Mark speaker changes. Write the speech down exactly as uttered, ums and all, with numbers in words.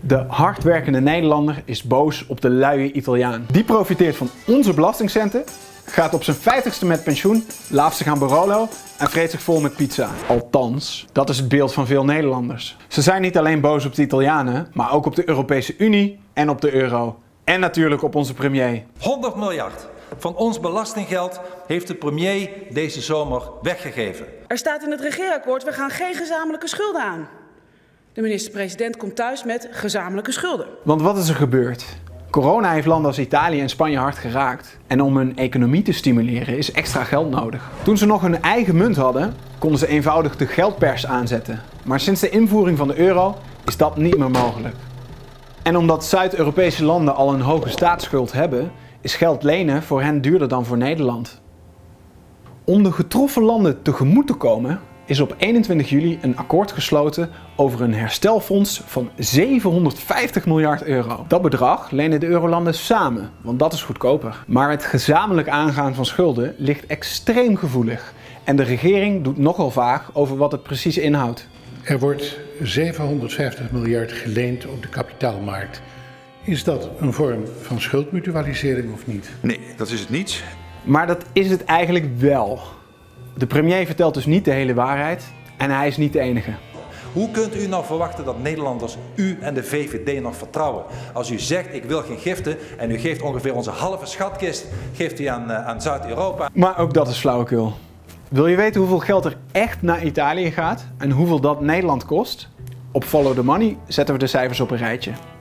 Speaker 1: De hardwerkende Nederlander is boos op de luie Italiaan. Die profiteert van onze belastingcenten, gaat op zijn vijftigste met pensioen, laaft zich aan Barolo en vreet zich vol met pizza. Althans, dat is het beeld van veel Nederlanders. Ze zijn niet alleen boos op de Italianen, maar ook op de Europese Unie en op de euro. En natuurlijk op onze premier.
Speaker 2: honderd miljard van ons belastinggeld heeft de premier deze zomer weggegeven.
Speaker 3: Er staat in het regeerakkoord, we gaan geen gezamenlijke schulden aan. De minister-president komt thuis met gezamenlijke schulden.
Speaker 1: Want wat is er gebeurd? Corona heeft landen als Italië en Spanje hard geraakt. En om hun economie te stimuleren is extra geld nodig. Toen ze nog hun eigen munt hadden, konden ze eenvoudig de geldpers aanzetten. Maar sinds de invoering van de euro is dat niet meer mogelijk. En omdat Zuid-Europese landen al een hoge staatsschuld hebben, is geld lenen voor hen duurder dan voor Nederland. Om de getroffen landen tegemoet te komen, is op eenentwintig juli een akkoord gesloten over een herstelfonds van zevenhonderdvijftig miljard euro. Dat bedrag lenen de eurolanden samen, want dat is goedkoper. Maar het gezamenlijk aangaan van schulden ligt extreem gevoelig en de regering doet nogal vaag over wat het precies inhoudt.
Speaker 4: Er wordt zevenhonderdvijftig miljard geleend op de kapitaalmarkt. Is dat een vorm van schuldmutualisering of niet?
Speaker 5: Nee, dat is het niet.
Speaker 1: Maar dat is het eigenlijk wel. De premier vertelt dus niet de hele waarheid en hij is niet de enige.
Speaker 2: Hoe kunt u nou verwachten dat Nederlanders u en de V V D nog vertrouwen? Als u zegt ik wil geen giften en u geeft ongeveer onze halve schatkist geeft u aan, aan Zuid-Europa.
Speaker 1: Maar ook dat is flauwekul. Wil je weten hoeveel geld er echt naar Italië gaat en hoeveel dat Nederland kost? Op Follow the Money zetten we de cijfers op een rijtje.